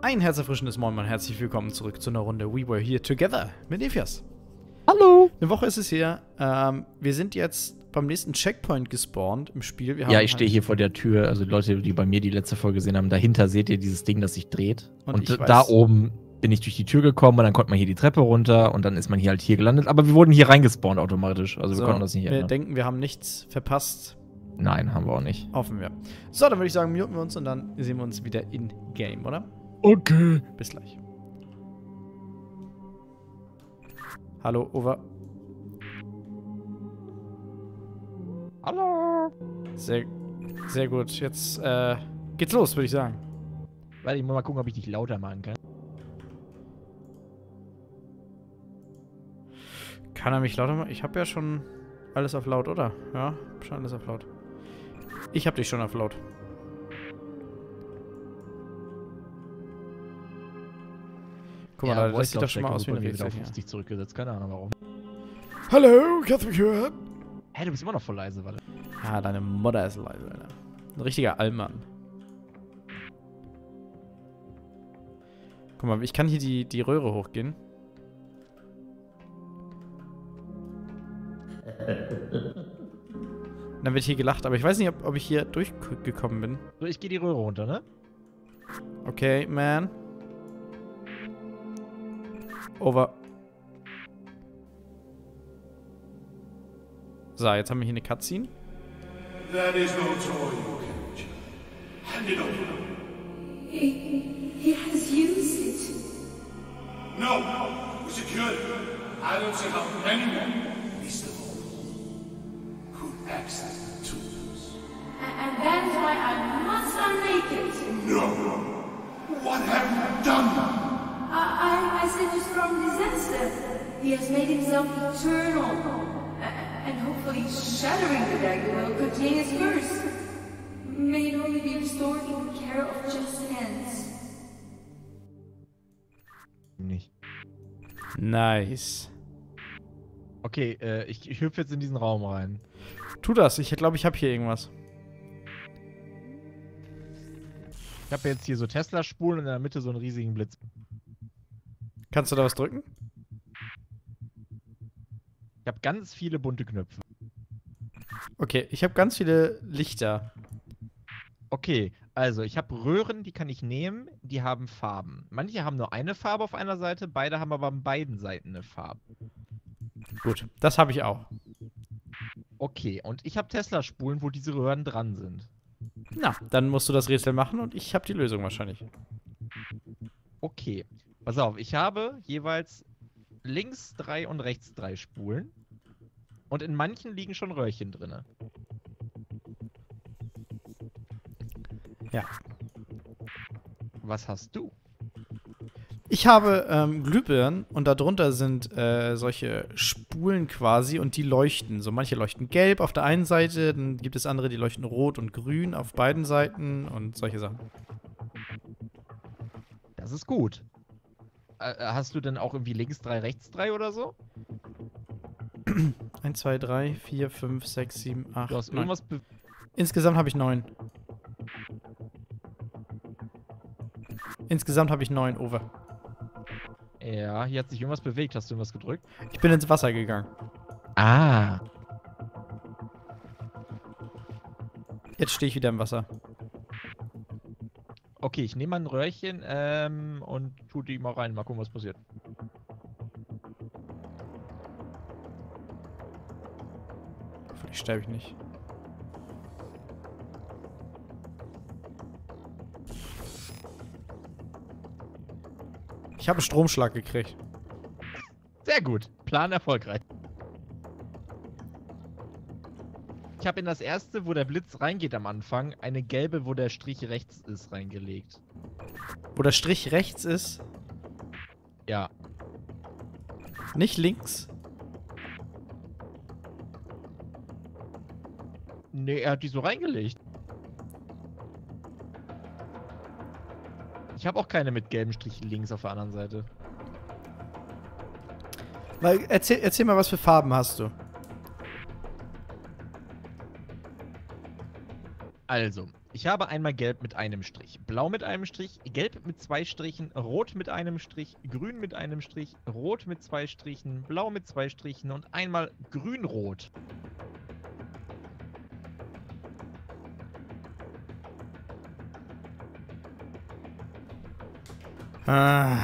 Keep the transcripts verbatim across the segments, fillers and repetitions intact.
Ein herzerfrischendes Moin und herzlich willkommen zurück zu einer Runde We Were Here Together mit Ephias. Hallo! Eine Woche ist es her. Ähm, wir sind jetzt beim nächsten Checkpoint gespawnt im Spiel. Wir haben Ja, ich halt stehe hier vor der Tür. Also die Leute, die bei mir die letzte Folge gesehen haben, dahinter seht ihr dieses Ding, das sich dreht. Und Und, ich da weiß- oben bin ich durch die Tür gekommen und dann konnte man hier die Treppe runter und dann ist man hier halt hier gelandet. Aber wir wurden hier reingespawnt automatisch. Also So, wir konnten das nicht wir ändern. denken, wir haben nichts verpasst. Nein, haben wir auch nicht. Hoffen wir. So, dann würde ich sagen, muten wir uns und dann sehen wir uns wieder in-game, oder? Okay. Bis gleich. Hallo, over. Hallo! Sehr, sehr gut. Jetzt äh, geht's los, würde ich sagen. Warte, ich muss mal gucken, ob ich dich lauter machen kann. Kann er mich lauter machen? Ich habe ja schon alles auf laut, oder? Ja, schon alles auf laut. Ich habe dich schon auf laut. Guck mal, Leute, das sieht doch schon mal aus wie ein Rätsel auf hier. fünfzig zurückgesetzt, keine Ahnung warum. Hallo, kannst du mich hören? Hä, du bist immer noch voll leise, warte. Ja, deine Mutter ist leise, Alter. Ein richtiger Allmann. Guck mal, ich kann hier die, die Röhre hochgehen. Dann wird hier gelacht, aber ich weiß nicht, ob, ob ich hier durchgekommen bin. So, ich gehe die Röhre runter, ne? Okay, man. Over. So, jetzt haben wir hier eine Cutscene. That is no toy you capture. Hand it over. He, he has used it. No, we secure it. I don't see how anyone, least of all, could access the tools. A- And that is why I must unmake it. No. What have you done? I, I, I saved us from disaster. He has made himself eternal. A- And hopefully shattering the dagger will contain his curse. May it only be restored in the care of just hands. Nicht. Nice. Okay, äh, ich, ich hüpfe jetzt in diesen Raum rein. Tu das. Ich glaube, ich habe hier irgendwas. Ich habe jetzt hier so Tesla-Spulen und in der Mitte so einen riesigen Blitz. Kannst du da was drücken? Ich habe ganz viele bunte Knöpfe. Okay, ich habe ganz viele Lichter. Okay, also ich habe Röhren, die kann ich nehmen, die haben Farben. Manche haben nur eine Farbe auf einer Seite, beide haben aber an beiden Seiten eine Farbe. Gut, das habe ich auch. Okay, und ich habe Tesla-Spulen, wo diese Röhren dran sind. Na, dann musst du das Rätsel machen und ich habe die Lösung wahrscheinlich. Okay, pass auf, ich habe jeweils links drei und rechts drei Spulen. Und in manchen liegen schon Röhrchen drin. Ja. Was hast du? Ich habe ähm, Glühbirnen und darunter sind äh, solche Spulen quasi und die leuchten. So manche leuchten gelb auf der einen Seite, dann gibt es andere, die leuchten rot und grün auf beiden Seiten und solche Sachen. Das ist gut. Äh, hast du denn auch irgendwie links drei, rechts drei oder so? eins, zwei, drei, vier, fünf, sechs, sieben, acht, Du hast neun. irgendwas be Insgesamt habe ich neun. Insgesamt habe ich neun, over. Ja, hier hat sich irgendwas bewegt. Hast du irgendwas gedrückt? Ich bin ins Wasser gegangen. Ah. Jetzt stehe ich wieder im Wasser. Okay, ich nehme mal ein Röhrchen ähm, und tu die mal rein. Mal gucken, was passiert. Hoffentlich sterbe ich nicht. Ich habe einen Stromschlag gekriegt. Sehr gut. Plan erfolgreich. Ich habe in das erste, wo der Blitz reingeht am Anfang, eine gelbe, wo der Strich rechts ist, reingelegt. Wo der Strich rechts ist, Ja. nicht links. Nee, er hat die so reingelegt. Ich habe auch keine mit gelben Strichen links auf der anderen Seite. Weil, erzähl, erzähl mal, was für Farben hast du? Also, Ich habe einmal gelb mit einem Strich, blau mit einem Strich, gelb mit zwei Strichen, rot mit einem Strich, grün mit einem Strich, rot mit zwei Strichen, blau mit zwei Strichen und einmal grün-rot. Ah.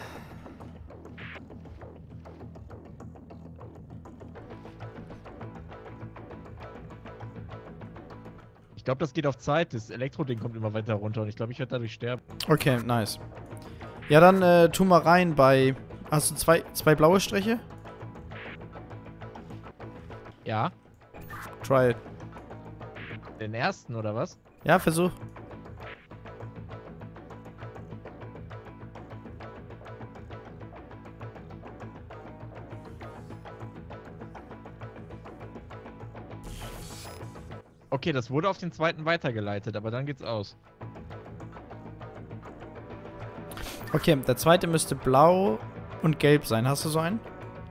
Ich glaube, das geht auf Zeit. Das Elektroding kommt immer weiter runter und ich glaube, ich werde dadurch sterben. Okay, nice. Ja, dann äh, tu mal rein bei... Hast du zwei, zwei blaue Striche? Ja. Try it. Den ersten, oder was? Ja, versuch. Okay, das wurde auf den zweiten weitergeleitet, aber dann geht's aus. Okay, der zweite müsste blau und gelb sein. Hast du so einen?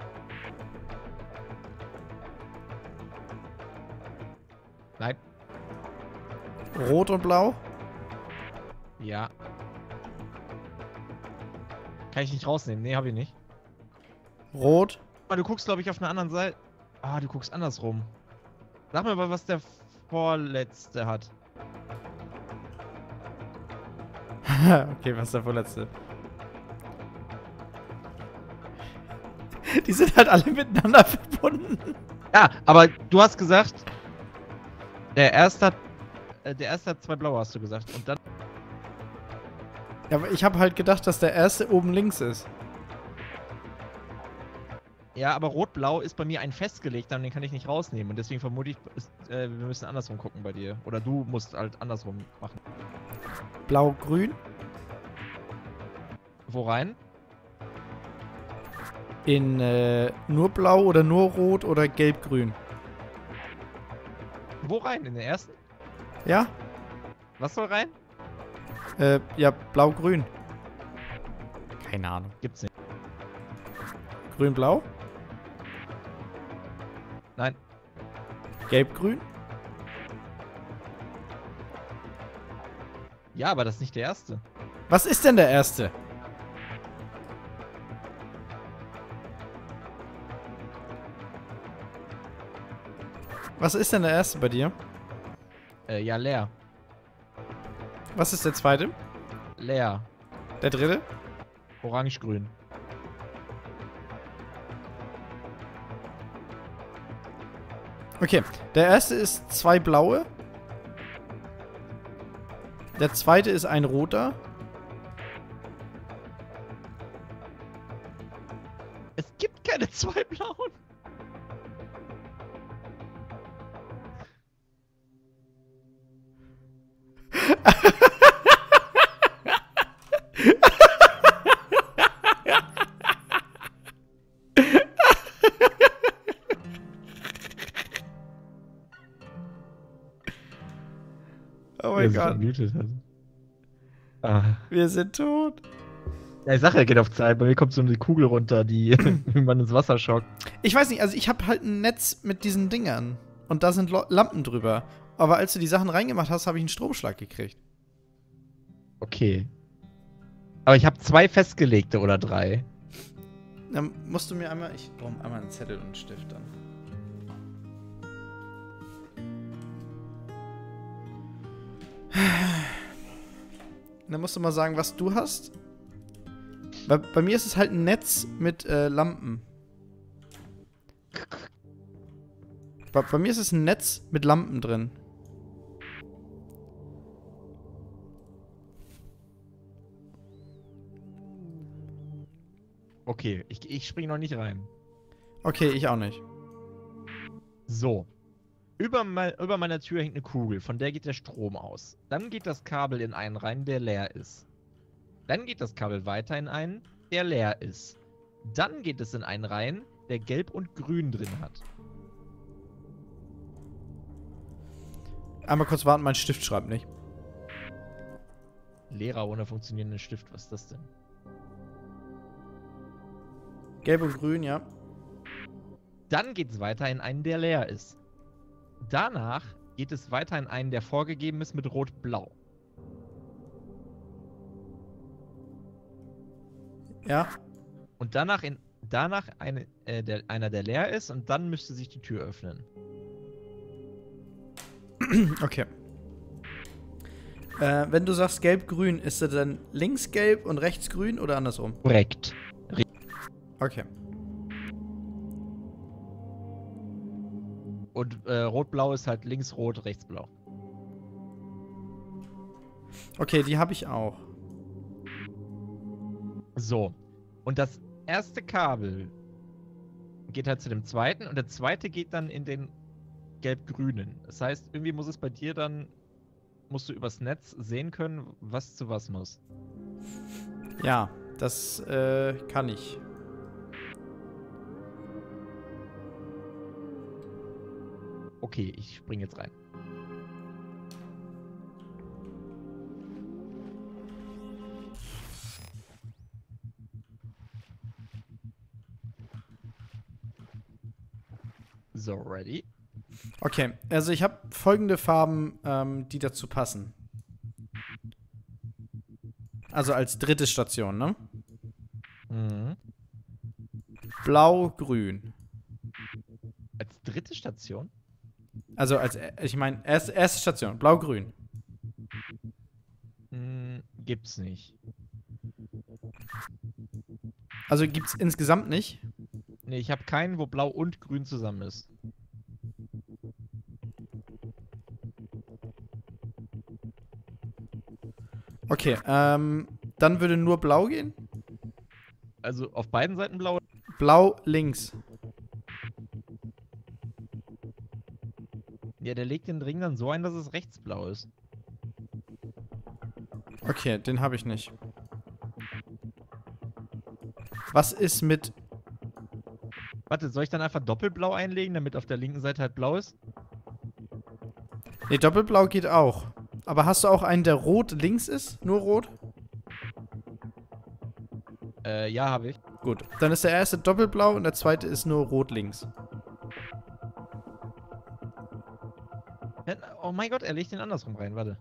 Nein. Rot und blau? Ja. Kann ich nicht rausnehmen? Nee, hab ich nicht. Rot? Aber du guckst, glaube ich, auf einer anderen Seite. Ah, du guckst andersrum. Sag mir mal, was der vorletzte hat. Okay, was ist der vorletzte? Die sind halt alle miteinander verbunden. Ja, aber du hast gesagt, der erste hat, äh, der erste hat zwei blaue, hast du gesagt. Und dann... Ja, aber ich habe halt gedacht, dass der erste oben links ist. Ja, aber rot-blau ist bei mir ein festgelegter und den kann ich nicht rausnehmen. Und deswegen vermute ich, ist, äh, wir müssen andersrum gucken bei dir. Oder du musst halt andersrum machen. Blau-grün? Wo rein? In äh, nur blau oder nur rot oder gelb-grün? Wo rein? In den ersten? Ja? Was soll rein? Äh, ja, blau-grün. Keine Ahnung. Gibt's nicht. Grün-blau? Nein. Gelb-grün? Ja, aber das ist nicht der erste. Was ist denn der erste? Was ist denn der erste bei dir? Äh, ja, leer. Was ist der zweite? Leer. Der dritte? Orange-grün. Okay, der erste ist zwei blaue. Der zweite ist ein roter. Es gibt keine zwei blauen. Oh mein Gott. Ah. Wir sind tot. Ja, ich sag ja, geht auf Zeit. Bei mir kommt so eine Kugel runter, die wie man ins Wasser schockt. Ich weiß nicht, also ich habe halt ein Netz mit diesen Dingern. Und da sind Lo- Lampen drüber. Aber als du die Sachen reingemacht hast, habe ich einen Stromschlag gekriegt. Okay. Aber ich habe zwei festgelegte oder drei. Dann musst du mir einmal... Ich brauche einmal einen Zettel und einen Stift dann. Dann musst du mal sagen, was du hast. Bei, bei mir ist es halt ein Netz mit äh, Lampen. Bei, bei mir ist es ein Netz mit Lampen drin. Okay, ich, ich springe noch nicht rein. Okay, ich auch nicht. So. Über, mein, über meiner Tür hängt eine Kugel, von der geht der Strom aus. Dann geht das Kabel in einen rein, der leer ist. Dann geht das Kabel weiter in einen, der leer ist. Dann geht es in einen rein, der gelb und grün drin hat. Einmal kurz warten, mein Stift schreibt nicht. Lehrer ohne funktionierenden Stift, was ist das denn? Gelb und grün, ja. Dann geht es weiter in einen, der leer ist. Danach geht es weiter in einen, der vorgegeben ist mit Rot-Blau. Ja. Und danach, in, danach eine, äh, der, einer, der leer ist, und dann müsste sich die Tür öffnen. Okay. Äh, wenn du sagst gelb-grün, ist er dann links gelb und rechts grün oder andersrum? Korrekt. Okay. Und äh, Rot-Blau ist halt links rot, rechts blau. Okay, die habe ich auch. So. Und das erste Kabel geht halt zu dem zweiten und der zweite geht dann in den gelb-grünen. Das heißt, irgendwie muss es bei dir dann, musst du übers Netz sehen können, was zu was muss. Ja, das äh, kann ich. Okay, ich spring jetzt rein. So, ready? Okay, also ich habe folgende Farben, ähm, die dazu passen. Also als dritte Station, ne? Mhm. Blau, grün. Als dritte Station? Also als, ich meine, erste, erste Station, blau, grün. Hm, gibt's nicht. Also gibt's insgesamt nicht. Nee, ich habe keinen, wo blau und grün zusammen ist. Okay, ähm, dann würde nur blau gehen. Also auf beiden Seiten blau. Blau links. Ja, der legt den Ring dann so ein, dass es rechts blau ist. Okay, den habe ich nicht. Was ist mit... Warte, soll ich dann einfach doppelblau einlegen, damit auf der linken Seite halt blau ist? Ne, doppelblau geht auch. Aber hast du auch einen, der rot links ist? Nur rot? Äh, ja, habe ich. Gut. Dann ist der erste doppelblau und der zweite ist nur rot links. Oh mein Gott, er legt den andersrum rein, warte.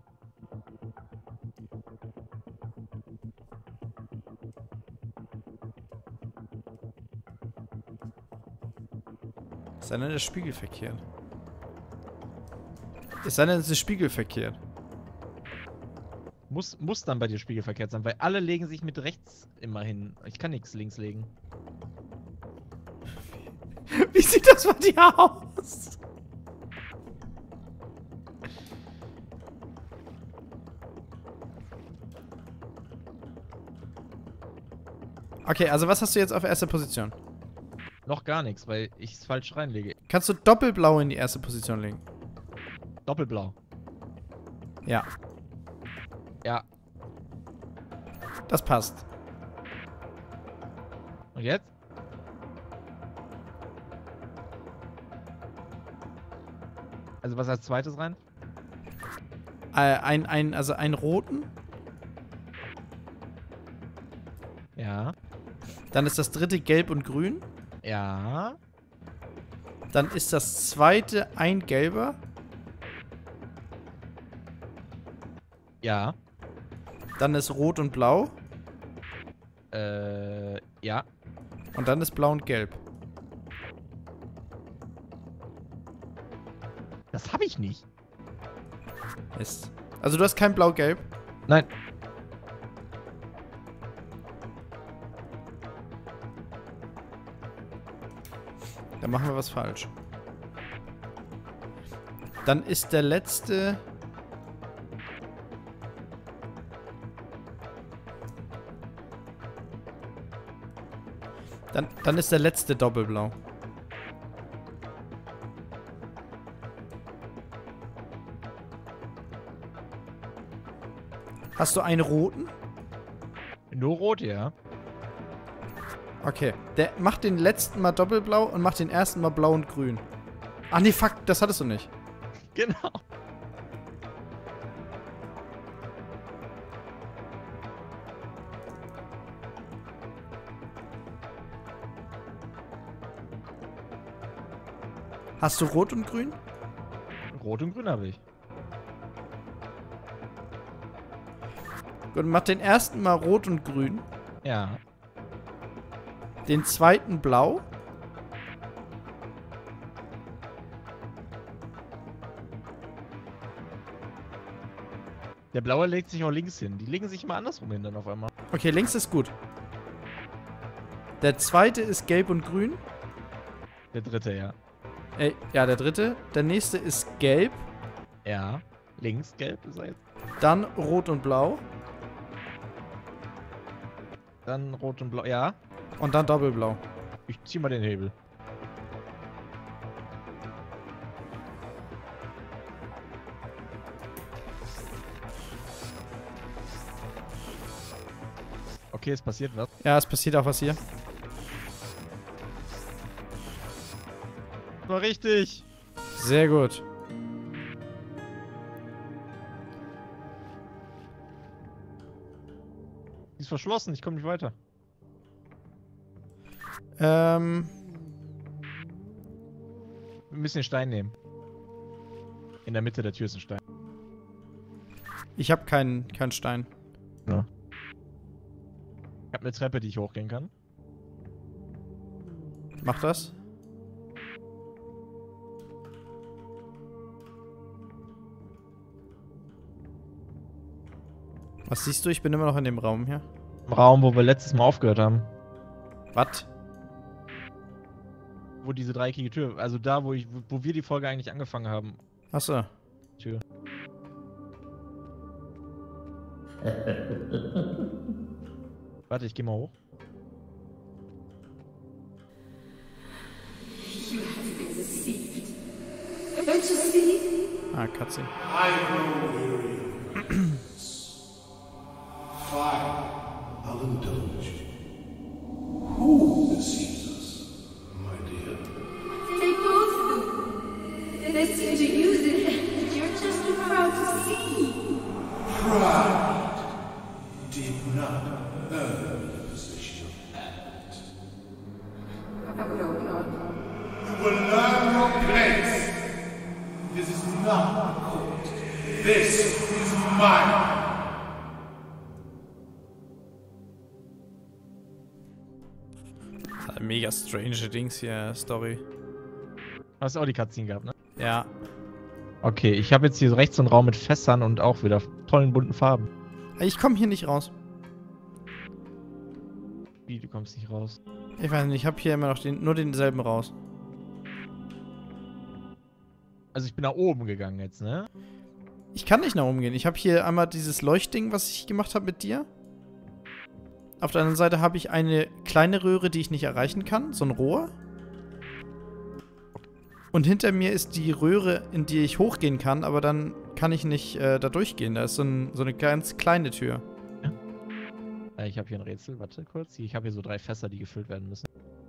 Ist denn der Spiegel verkehrt? Ist denn der Spiegel verkehrt? Muss, muss dann bei dir spiegelverkehrt sein, weil alle legen sich mit rechts immer hin. Ich kann nichts links legen. Wie sieht das bei dir aus? Okay, also was hast du jetzt auf erster Position? Noch gar nichts, weil ich es falsch reinlege. Kannst du doppelblau in die erste Position legen? Doppelblau. Ja, Ja. das passt. Und jetzt? Also was als zweites rein? Äh, ein, ein, also einen roten. Ja. Dann ist das dritte gelb und grün. Ja. Dann ist das zweite ein gelber. Ja. Dann ist rot und blau. Äh, ja. Und dann ist blau und gelb. Das habe ich nicht. Mist. Also du hast kein blau-gelb. Nein. Dann machen wir was falsch. Dann ist der letzte... Dann, dann ist der letzte doppelblau. Hast du einen roten? Nur rot, ja. Okay. Der macht den letzten mal doppelblau und macht den ersten mal blau und grün. Ach nee, fuck, das hattest du nicht. Genau. Hast du rot und grün? Rot und Grün habe ich. Gut, mach den ersten mal rot und grün. Ja. Den zweiten blau. Der blaue legt sich auch links hin. Die legen sich immer andersrum hin dann auf einmal. Okay, links ist gut. Der zweite ist gelb und grün. Der dritte, ja. Äh, ja, der dritte. Der nächste ist gelb. Ja. Links gelb ist er jetzt. Dann rot und blau. Dann rot und blau. Ja. Und dann doppelblau. Ich zieh mal den Hebel. Okay, es passiert was. Ja, es passiert auch was hier. War richtig. Sehr gut. Die ist verschlossen, ich komme nicht weiter. Ähm, Wir müssen den Stein nehmen. In der Mitte der Tür ist ein Stein. ich habe keinen keinen Stein. Ja. Ich habe eine Treppe, die ich hochgehen kann. Mach das. Was siehst du? Ich bin immer noch in dem Raum hier. Im Raum, wo wir letztes Mal aufgehört haben. Was? Wo diese dreieckige Tür, also da, wo ich, wo, wo wir die Folge eigentlich angefangen haben. Achso. Tür. Warte, ich geh mal hoch. You have been deceived. Don't you see? Ah, Cutscene. I grow weary of ignorance. Fire, I'll indulge you. Who deceives us, my dear? They both do. They seem to use it, and you're just too proud to see. Pride did not earn the position of abbot. Oh, no, no. You will learn your place. This is not a court. This is mine. Mega strange Dings hier, Story. Hast du auch die Cutscene gehabt, ne? Ja. Okay, ich habe jetzt hier rechts so einen Raum mit Fässern und auch wieder tollen bunten Farben. Ich komme hier nicht raus. Wie, du kommst nicht raus? Ich weiß nicht, ich habe hier immer noch den, nur denselben raus. Also ich bin nach oben gegangen jetzt, ne? Ich kann nicht nach oben gehen. Ich habe hier einmal dieses Leuchtding, was ich gemacht habe mit dir. Auf der anderen Seite habe ich eine kleine Röhre, die ich nicht erreichen kann. So ein Rohr. Und hinter mir ist die Röhre, in die ich hochgehen kann, aber dann kann ich nicht äh, da durchgehen. Da ist so, ein, so eine ganz kleine Tür. Äh, ich habe hier ein Rätsel, warte kurz. Ich habe hier so drei Fässer, die gefüllt werden müssen.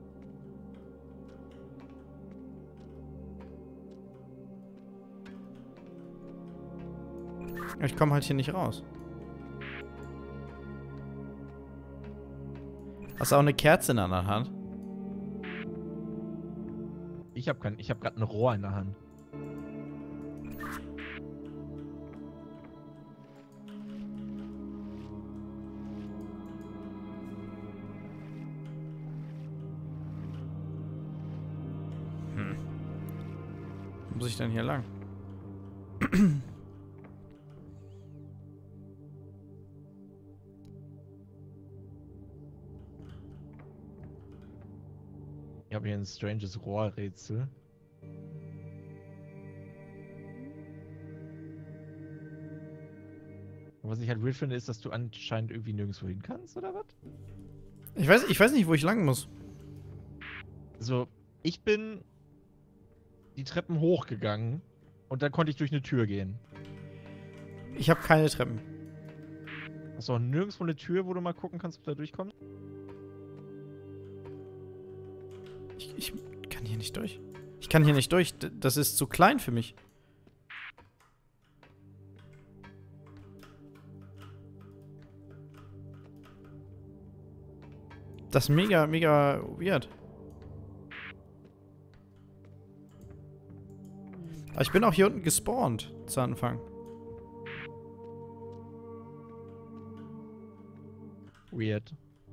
Ich komme halt hier nicht raus. Hast du auch eine Kerze in der anderen Hand? Ich habe kein, ich habe gerade ein Rohr in der Hand. Hm. Wo muss ich denn hier lang? Ich habe hier ein stranges Rohrrätsel. Und was ich halt weird finde, ist, dass du anscheinend irgendwie nirgendwo hin kannst, oder was? Ich weiß, ich weiß nicht, wo ich lang muss. Also, ich bin die Treppen hochgegangen und dann konnte ich durch eine Tür gehen. Ich habe keine Treppen. Hast du auch nirgendwo eine Tür, wo du mal gucken kannst, ob du da durchkommst? Ich, ich kann hier nicht durch. Ich kann hier nicht durch. D- Das ist zu klein für mich. Das ist mega, mega weird. Aber ich bin auch hier unten gespawnt zu Anfang. Weird.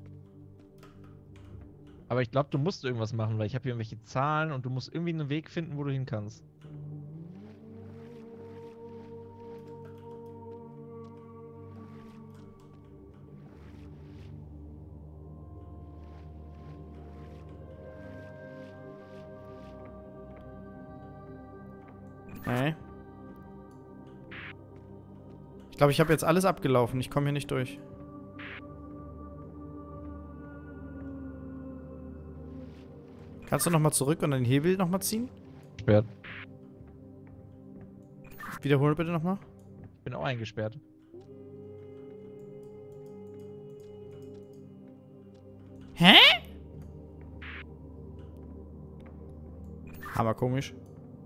Aber ich glaube, du musst irgendwas machen, weil ich habe hier irgendwelche Zahlen und du musst irgendwie einen Weg finden, wo du hin kannst. Nee. Ich glaube, ich habe jetzt alles abgelaufen. Ich komme hier nicht durch. Kannst du nochmal zurück und den Hebel nochmal ziehen? Gesperrt. Wiederhole bitte nochmal. Ich bin auch eingesperrt. Hä? Aber komisch.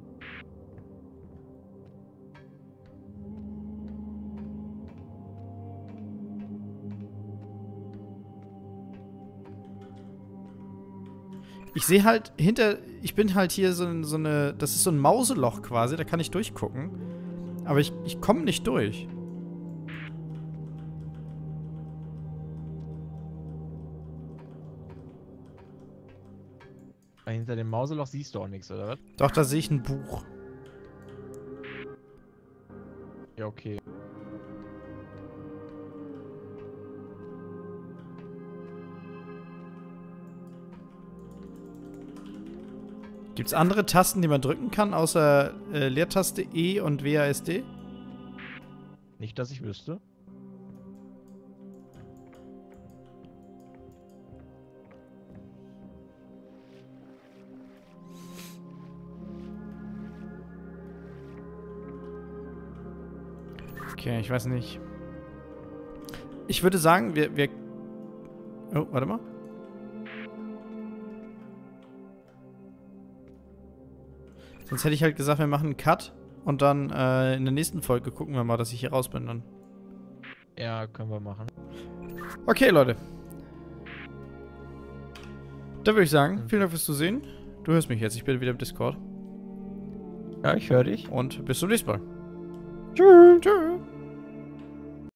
Ich sehe halt hinter, ich bin halt hier so, so eine, das ist so ein Mauseloch quasi, da kann ich durchgucken. Aber ich, ich komme nicht durch. Weil hinter dem Mauseloch siehst du auch nichts, oder was? Doch, da sehe ich ein Buch. Ja, okay. Gibt es andere Tasten, die man drücken kann, außer äh, Leertaste E und W A S D? Nicht, dass ich wüsste. Okay, ich weiß nicht. Ich würde sagen, wir... wir oh, warte mal. Sonst hätte ich halt gesagt, wir machen einen Cut und dann äh, in der nächsten Folge gucken wir mal, dass ich hier raus bin dann. Ja, können wir machen. Okay, Leute. Dann würde ich sagen, vielen Dank fürs Zusehen. Du hörst mich jetzt, ich bin wieder im Discord. Ja, ich höre dich. Und bis zum nächsten Mal. Tschüss. Tschüss.